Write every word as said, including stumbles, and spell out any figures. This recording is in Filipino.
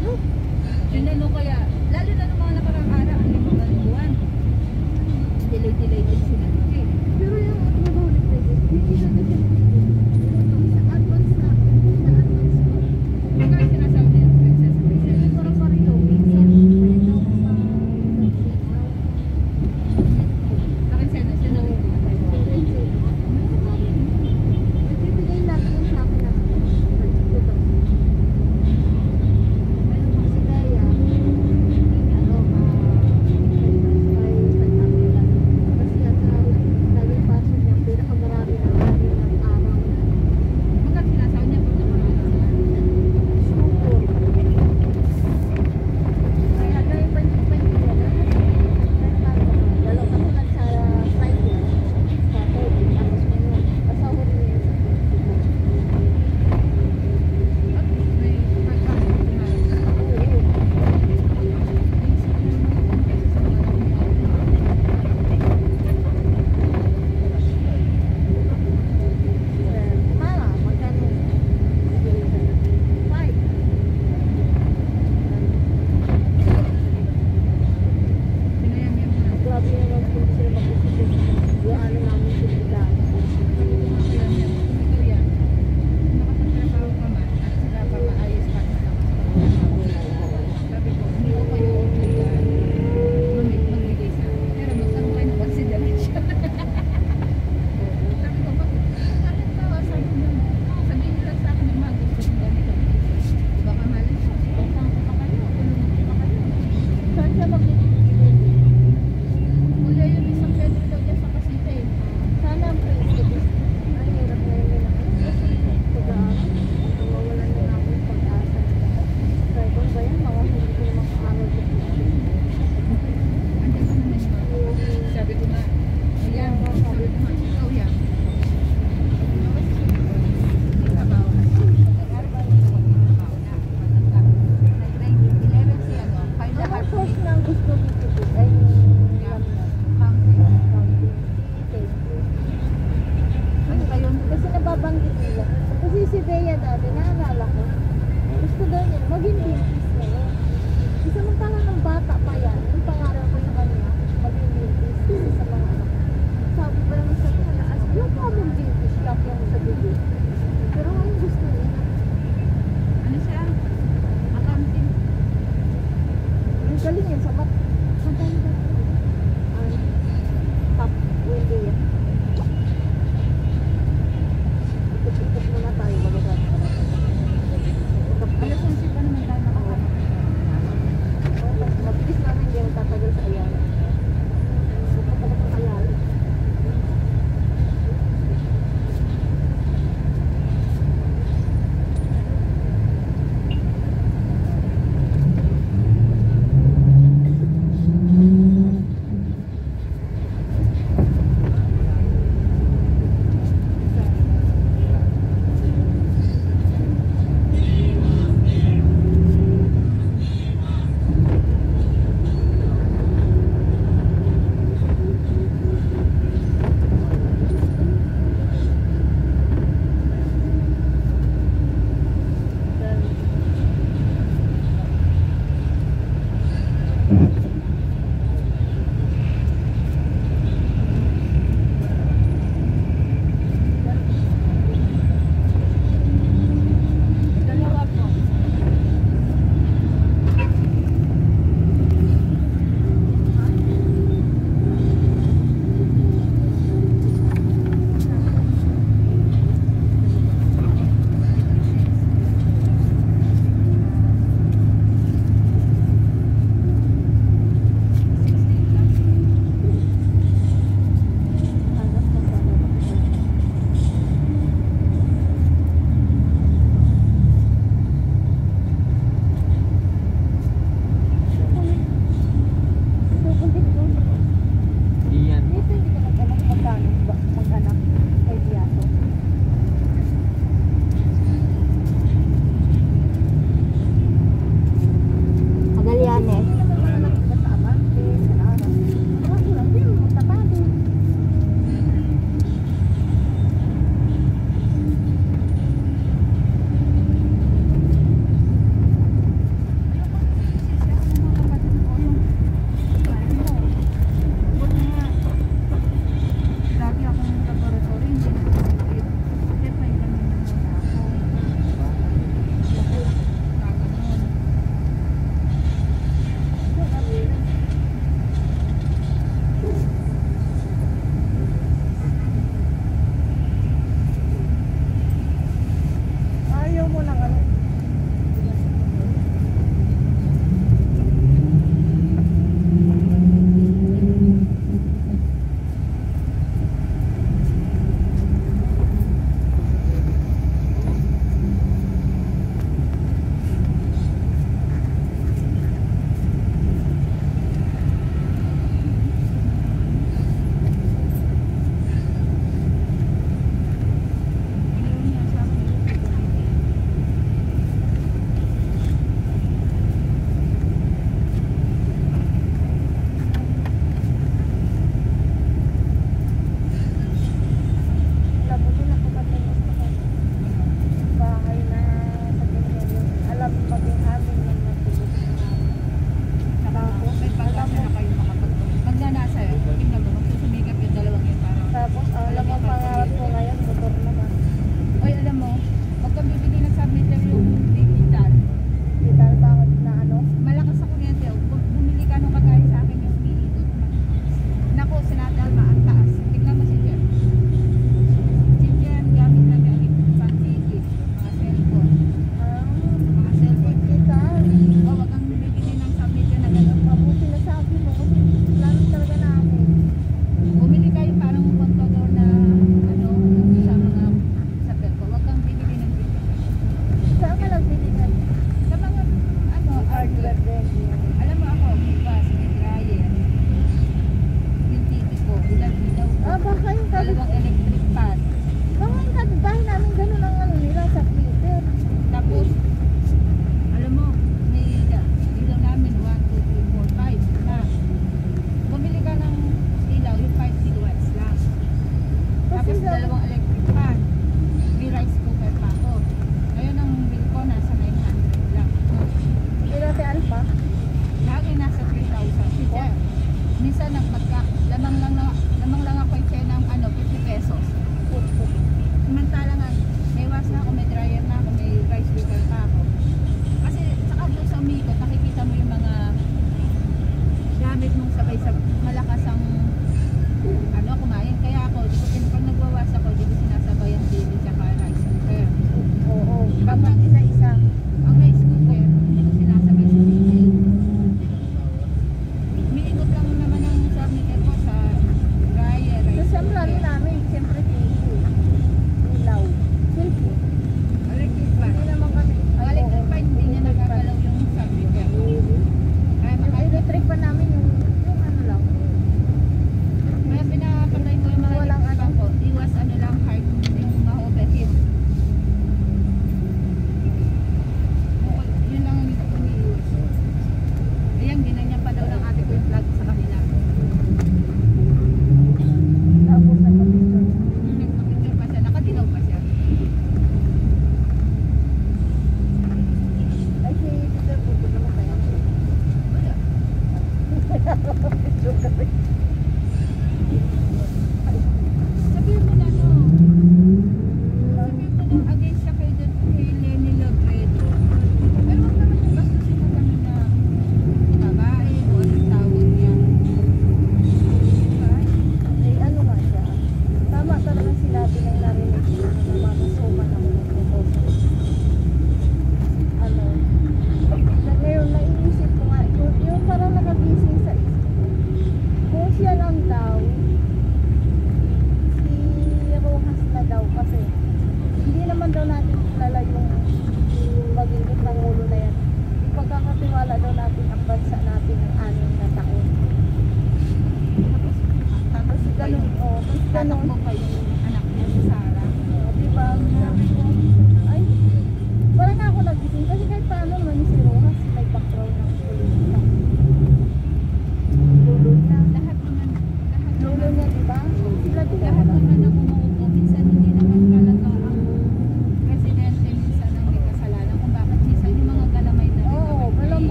ano? Yun ano kaya, lalo na nung mga nakarang araw, ang mga buwan. Delay-delay din sila. Okay. Pero yung nabawal na prices, hindi na kasi sa advance na, sa advance ko. Kaya sinasabi na yung princess princess. Hindi parang parilo, minsan, may daw sa Sa akin siya na, siya na yung nagbibigay lang yun sa akin na two thousand. Pero pag si Daya, ano, ma-five hundred lang. Kasi at sa daling paso niya, pinakamarami na lagi ng araw. magkano sinasabi niya pag nakaraan sila. Super. Kaya dahil pansin-pansin niya na, dalaw kasi lang sa Friday, Saturday, tapos ngayon, kasahod niya yung sa At may pagkano kumain na. Mala, magkano? Five. Pinayam yan na. Grabe naman kung sila mag-isipin. Yung ano namin sila daan. Sabi ko nga kaya niya, ikaw yan. Nakapagtrabaho ka man at saka pa maayos ka na lang. Sabi ko, hindi ko kayo obligan. Mamit, magbigay sa akin. Pero magkaroon kayo ng consideration. Sabi ko, bakit? Bakit ba? Sabi mo, sabihin nyo lang sa akin yung mga gusto kong ganito. Baka mali siya. Utang ko pa kayo. Tulungan ko pa kayo. Saan siya mag-isipin? Mula yung isang Pedro daw dyan sa Cavite. Sana ang prinsipis. Ang hirap na yun nila. Kasi pag-aaral, nawawalan na namin pag-asa. Kaya kung ba yan, mga hindi ko naman kaaral ko. Andiyan pa naman yung sabi ko nga, ayan, sabi ko nga, ikaw yan. Sabi ko kasi hindi trabaho na. Pag-aaral ko sa trabaho na. Nag-grade eleven siya, no? Find the Ang hard course way. na ang gusto ko ito ay Counting. accounting. Thank you. Ano kayo? Kasi nababanggit nila. Kasi si Bea dati, naalala ko, gusto daw niya maging dentist ngayon. Isa mong ng bata pa yan, yung pangarap ko sa kanya, maging dentist isa sa mga anak. Sabi pa naman sa kanya, as yung common dentist lang yung sa bibig. Pero ang gusto niya, Ano siya? Accounting. ang galing yun sa mat. Ang dami na ang top windy yan. Ikot-ikot muna tayo, bago tayo. Alas onse pa naman tayo nakakama. Mabilis namin hindi ako tatagal sa Ayala. Pupunta ka sa Ayala. mo ng ano,